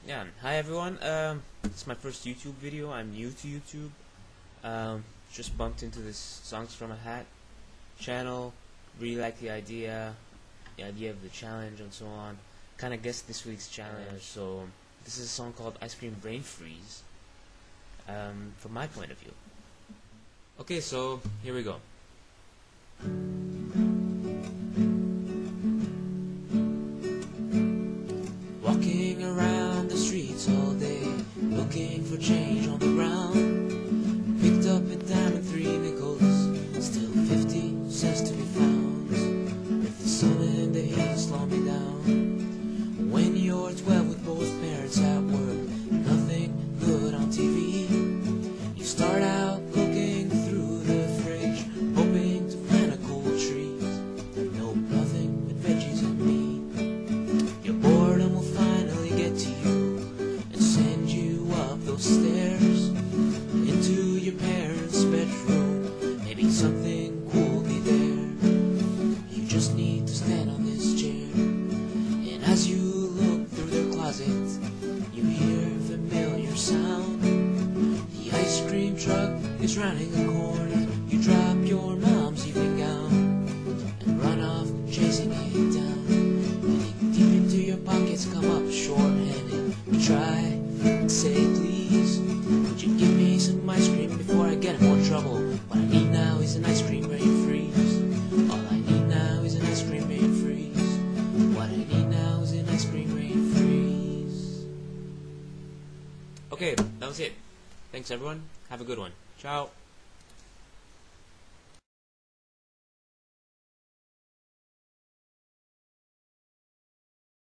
Yeah, hi everyone. It's my first YouTube video. I'm new to YouTube. Just bumped into this Songs from a Hat channel. Really like the idea of the challenge and so on. Kind of guessed this week's challenge. So this is a song called "Ice Cream Brain Freeze." From my point of view. Okay, so here we go. Walking around the streets all day, looking for change on the ground. Picked up a dime and 3 nickels, still 50 cents to be found. If the sun and the heat slow me down, when you're 12 with both parents at work, nothing good on TV, you start out looking through the fridge, hoping to find a cold treat. Nope, nothing but veggies and meat. Your boredom will finally get to you and send you up those stairs into your parents' bedroom. Maybe something cool will be there. You just need to stand on this chair, and as you look through their closet, you hear a familiar sound. The ice cream truck is rounding the corner. You drop your mom's evening gown and run off chasing it down. And deep into your pockets come up shorthanded. You try and say, please, would you give me some ice cream before I get in more trouble? What I need now is an ice cream brain freeze. All I need now is an ice cream brain freeze. What I need now is an ice cream brain freeze. Okay, that was it. Thanks everyone. Have a good one. Ciao.